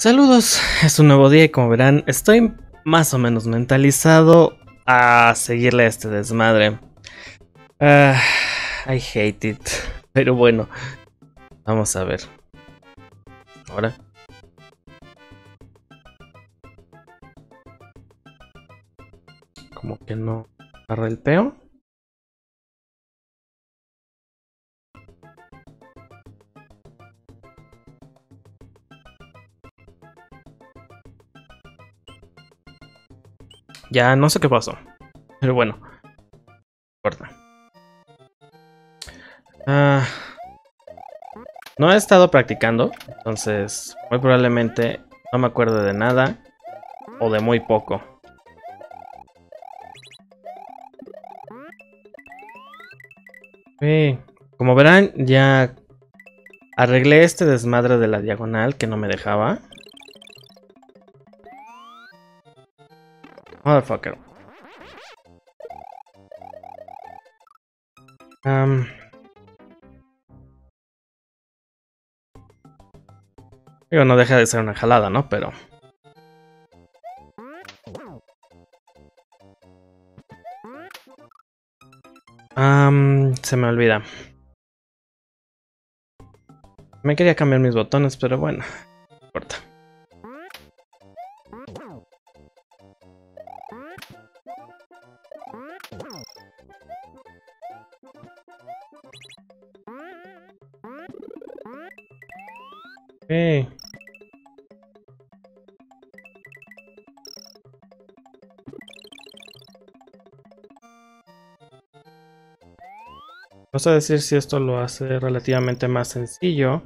Saludos, es un nuevo día y como verán estoy más o menos mentalizado a seguirle a este desmadre. Ah, I hate it. Pero bueno, vamos a ver. Ahora. Como que no agarra el peo. Ya no sé qué pasó. Pero bueno, no importa. No he estado practicando, entonces muy probablemente no me acuerdo de nada o de muy poco. Como verán, ya arreglé este desmadre de la diagonal que no me dejaba. Motherfucker. Digo, no deja de ser una jalada, ¿no? Pero... se me olvida. Me quería cambiar mis botones, pero bueno, no importa. Okay. No sé decir si esto lo hace relativamente más sencillo.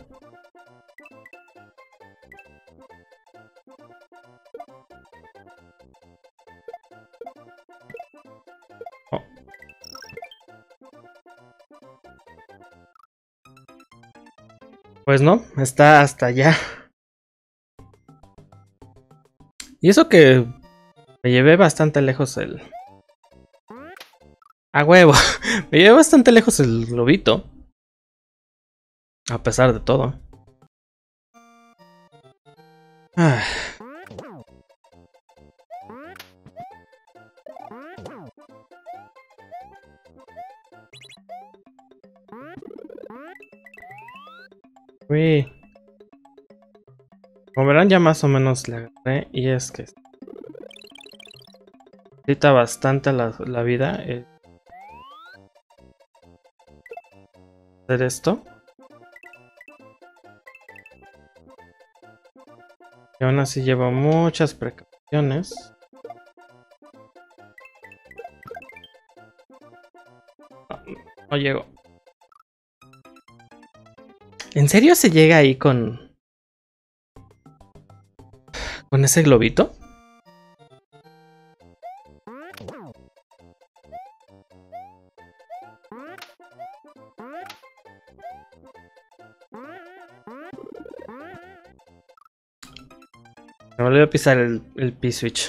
Oh. Pues no, está hasta allá. Y eso que me llevé bastante lejos el... ¡A huevo! Me llevé bastante lejos el globito. A pesar de todo. Ah. Uy. Como verán ya más o menos le agarré. Y es que... necesita bastante la vida. Hacer esto. Y aún así llevo muchas precauciones. No llego. ¿En serio se llega ahí con ese globito? Me volvió a pisar el P-Switch.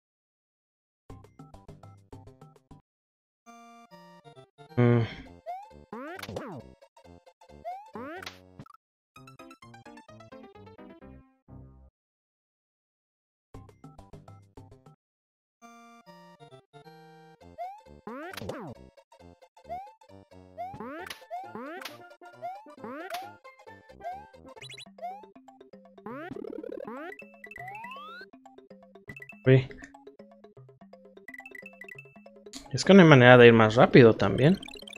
Uy. Es que no hay manera de ir más rápido también.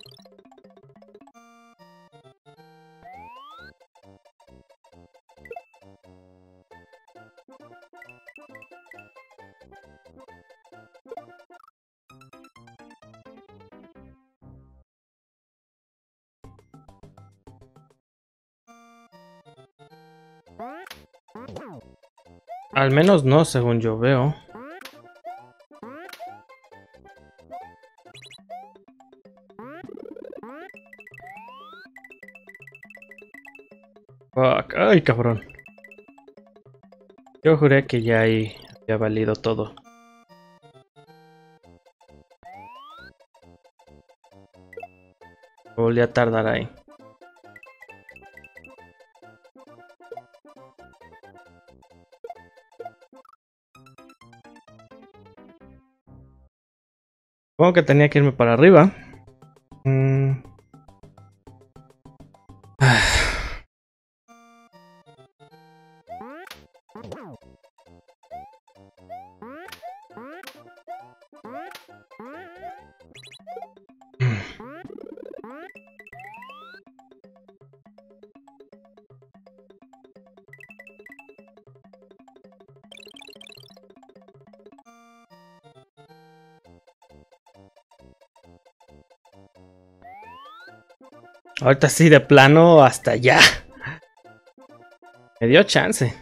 Al menos no, según yo veo. Fuck. Ay, cabrón. Yo juré que ya ahí había valido todo. Volví a tardar ahí. Supongo que tenía que irme para arriba. Ahorita sí, de plano, hasta allá. Me dio chance.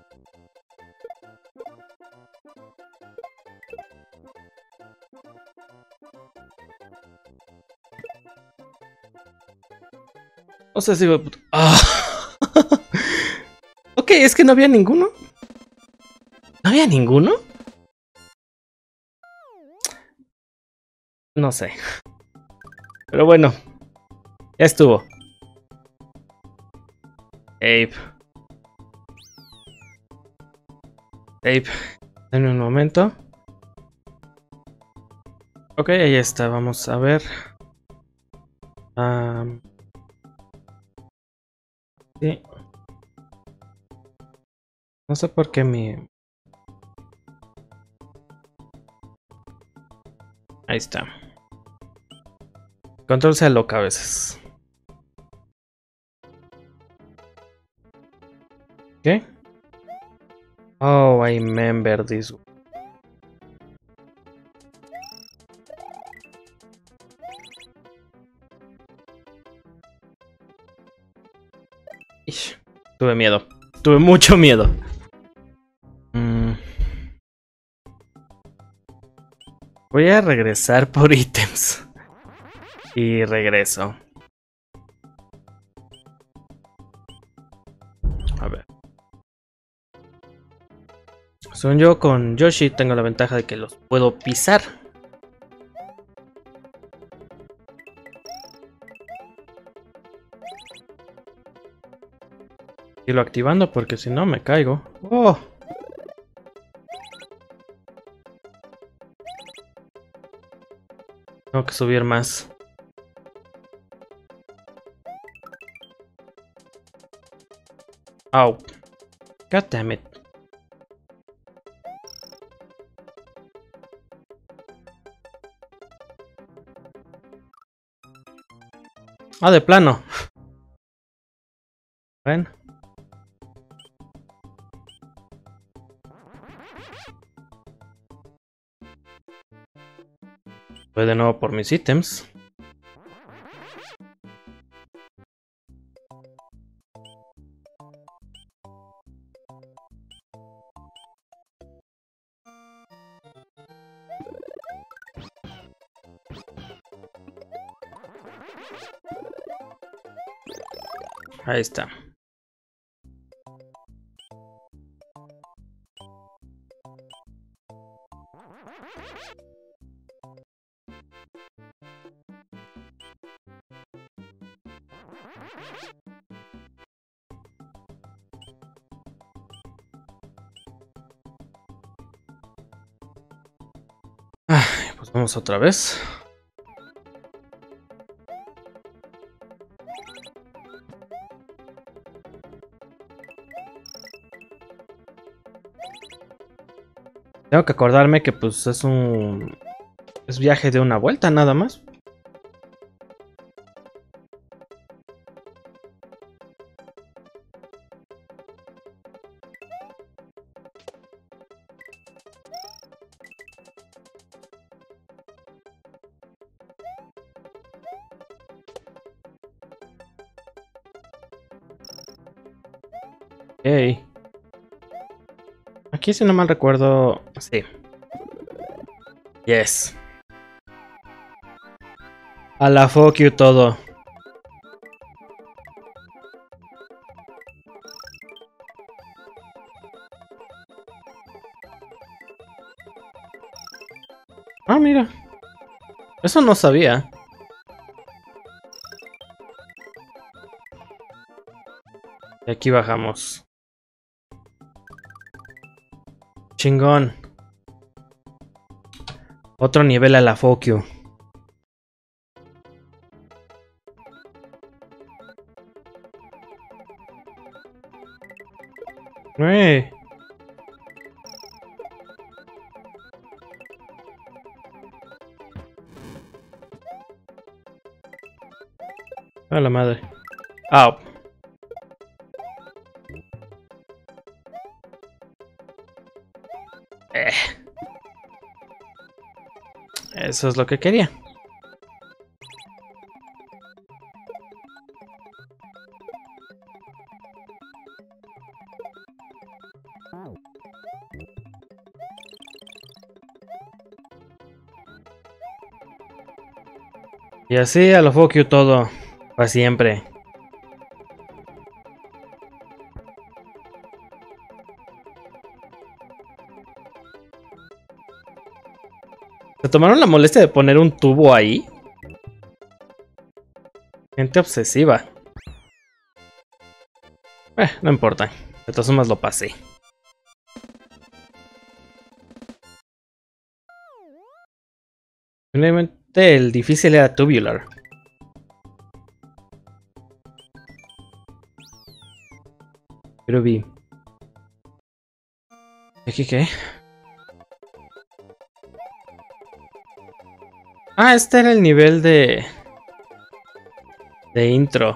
No sé si... ¡Ah! Ok, es que no había ninguno. ¿No había ninguno? No sé. Pero bueno. Ya estuvo. Ape. Ape. Denme un momento. Ok, ahí está. Vamos a ver. Sí. No sé por qué mi... Ahí está. Control se aloca a veces. ¿Qué? Oh, I remember this. Ish, tuve miedo. Tuve mucho miedo. Voy a regresar por ítems. Y regreso. A ver. Según yo, con Yoshi tengo la ventaja de que los puedo pisar. Y lo activando porque si no me caigo. ¡Oh! Tengo que subir más. Au. God damn it. Ah, de plano. Ven. Voy de nuevo por mis ítems. Ahí está. Pues vamos otra vez. Tengo que acordarme que pues es un... Es viaje de una vuelta nada más. Hey. Aquí si no mal recuerdo... Sí. Yes. A la fuck you todo. Ah, mira. Eso no sabía. Y aquí bajamos. Otro nivel a la Fokyu. A la madre. Ah. Eso es lo que quería. Y así a lo Fokyu todo. Para siempre. ¿Se tomaron la molestia de poner un tubo ahí? Gente obsesiva. No importa. De todas formas lo pasé. Finalmente el difícil era Tubular. Pero vi. ¿Aquí qué? Ah, este era el nivel de intro.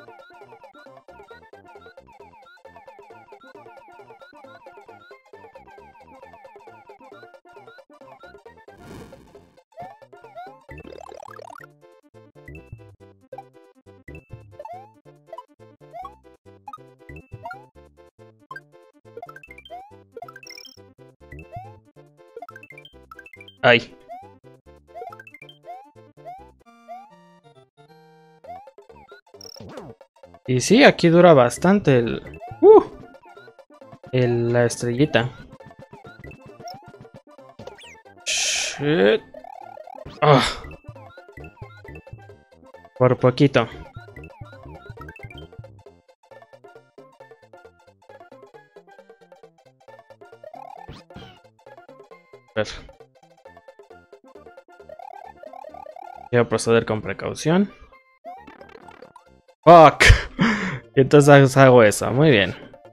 Ay. Y sí, aquí dura bastante la estrellita. Shit. Oh. Por poquito. A ver. Quiero proceder con precaución. Fuck. Y entonces hago eso. Muy bien.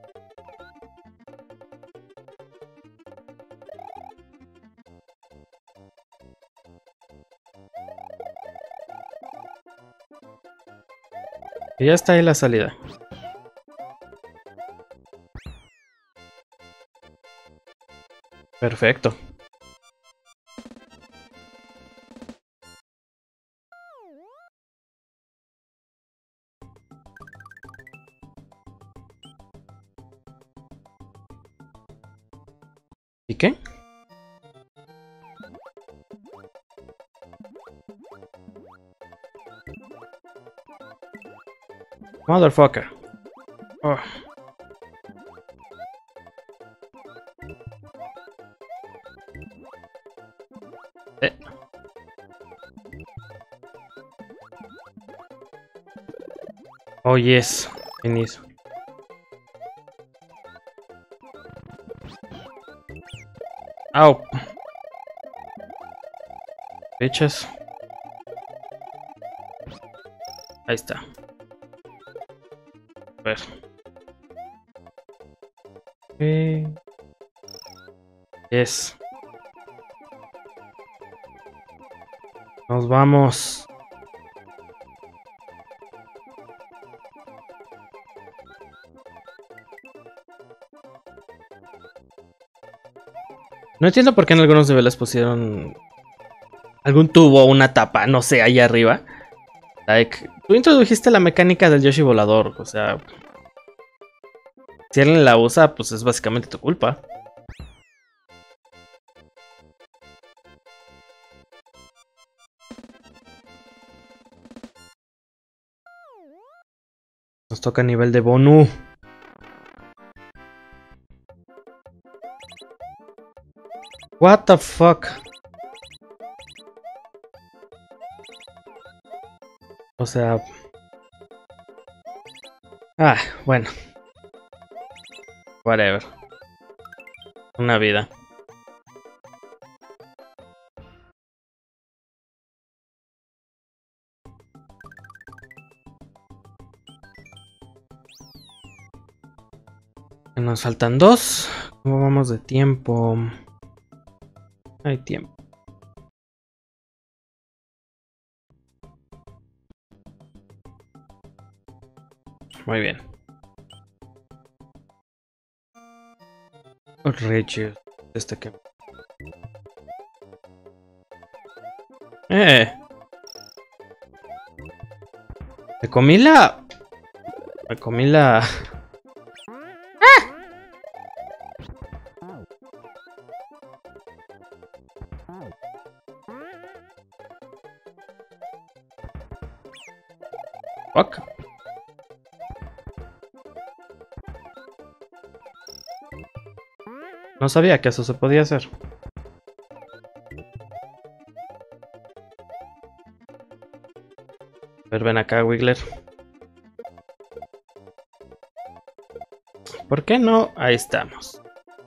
Y ya está ahí la salida. Perfecto. ¿Y qué? Motherfucker. Oh. Oh yes. Inicio. Au. Fechas. Ahí está. A ver. Yes. Nos vamos. No entiendo por qué en algunos niveles pusieron algún tubo o una tapa, no sé, ahí arriba. Like, tú introdujiste la mecánica del Yoshi volador, o sea, si alguien la usa, pues es básicamente tu culpa. Nos toca nivel de Bonu. What the fuck. O sea... Ah, bueno. Whatever. Una vida. Nos faltan 2. ¿Cómo vamos de tiempo? Hay tiempo. Muy bien. Reyes. Este que... Me comí la... Me comí la... Fuck. No sabía que eso se podía hacer. A ver, ven acá, Wiggler. ¿Por qué no? Ahí estamos.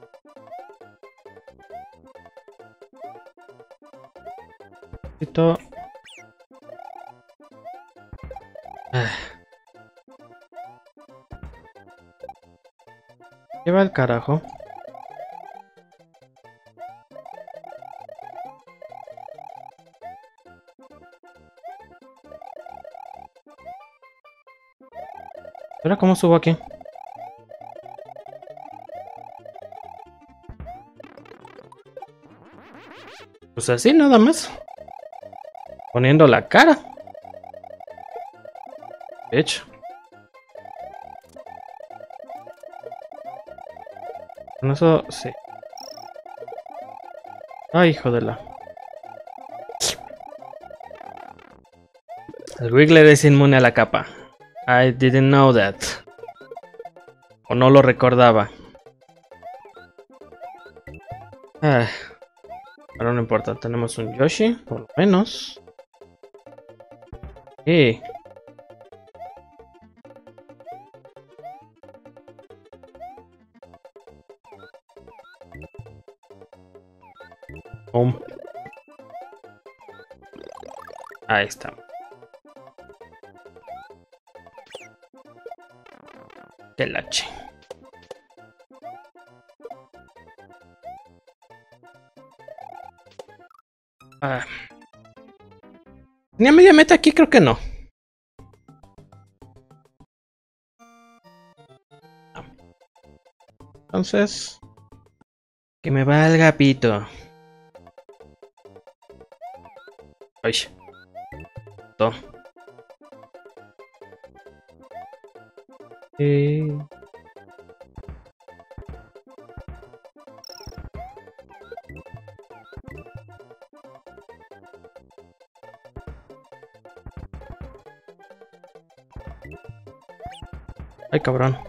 ¿Qué va el carajo? ¿Ahora cómo subo aquí? Pues así nada más. Poniendo la cara. De hecho. Con eso, sí. Ay, hijo de la... El Wiggler es inmune a la capa. I didn't know that. O no lo recordaba. Pero no importa, tenemos un Yoshi, por lo menos. Y... Ahí está. El H. ¿Tenía media meta aquí? Creo que no. Entonces... Que me valga pito. Ay. Todo. Ay, cabrón.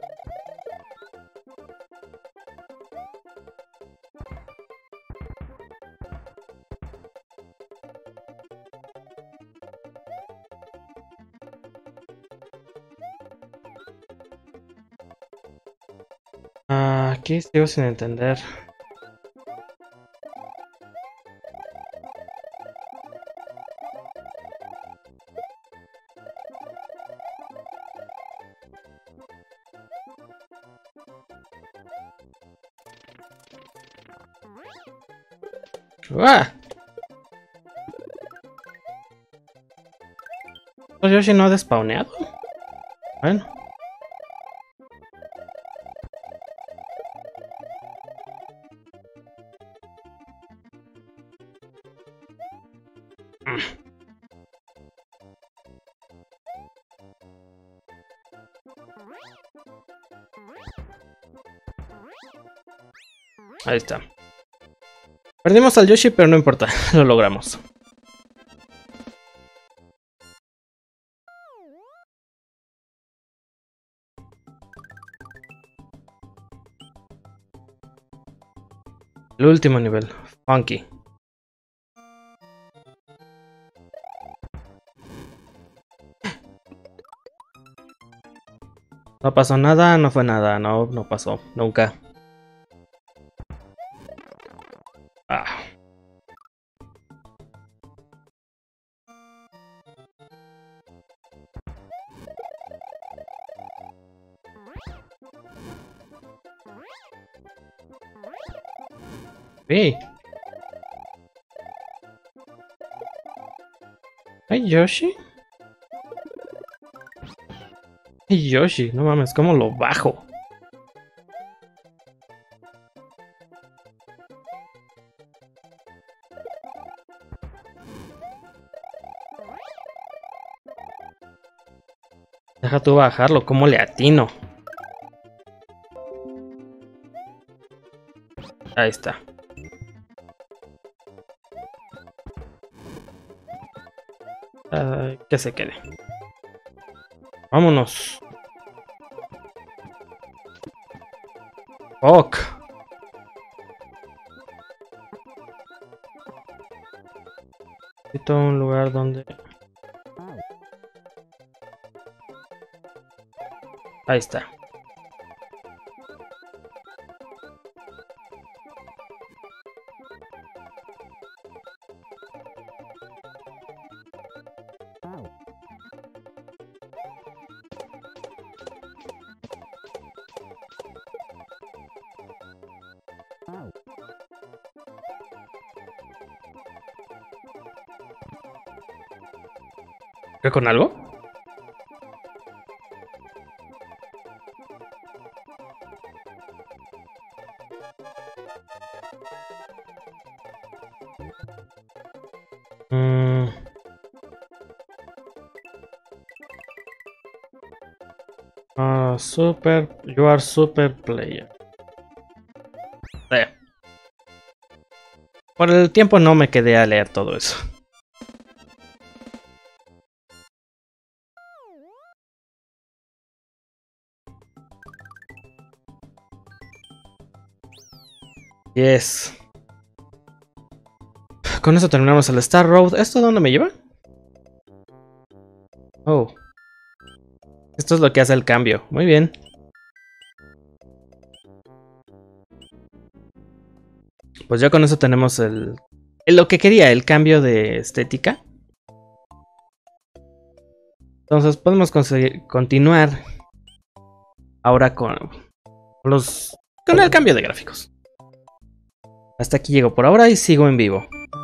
Aquí sigo sin entender. Pues Yoshi no ha despawneado. Bueno. Ahí está. Perdimos al Yoshi, pero no importa, lo logramos. El último nivel, Funky. No pasó nada, no fue nada, no pasó, nunca. Sí. Ay, Yoshi. Ay, Yoshi, no mames, ¿cómo lo bajo? Deja tú bajarlo, ¿cómo le atino? Ahí está. Que se quede. Vámonos. Ok. Necesito un lugar donde... Ahí está. ¿Qué con algo? Super, you are super player. Por el tiempo no me quedé a leer todo eso. Yes. Con eso terminamos el Star Road. ¿Esto dónde me lleva? Oh. Esto es lo que hace el cambio. Muy bien. Pues ya con eso tenemos lo que quería, el cambio de estética. Entonces podemos continuar ahora con el cambio de gráficos. Hasta aquí llego por ahora y sigo en vivo.